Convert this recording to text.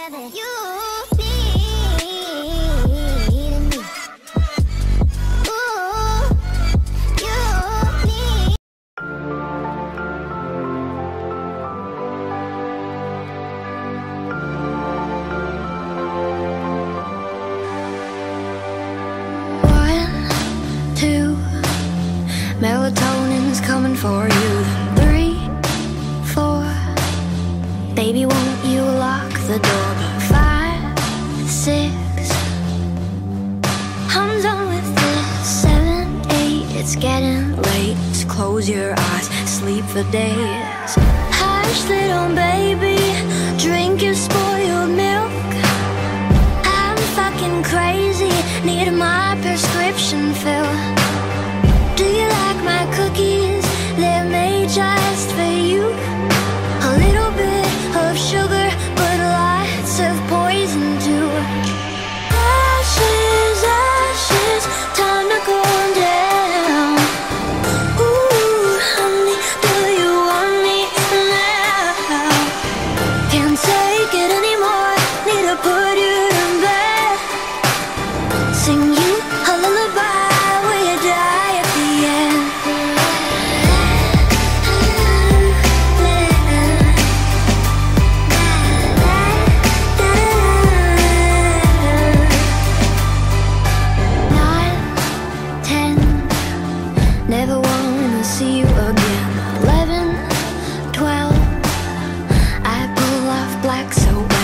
that you need in me. Ooh, you need. One, two, melatonin's coming for you. 3, 4, baby, won't you lock the door? 5, 6, I'm done with this. 7, 8, it's getting late. Just close your eyes, sleep for days. Hush, little baby, drink your spoiled milk. I'm fucking crazy, need my prescription filled. Do you like my cookies? They're made just for you. A little bit of sugar, but lots of poison too. Ashes, ashes, time to cool down. Ooh, honey, do you want me now? Can't take it anymore, need to put you in bed. Sing you a lullaby where you die at the end. Never wanna see you again. 11, 12, I pull off black so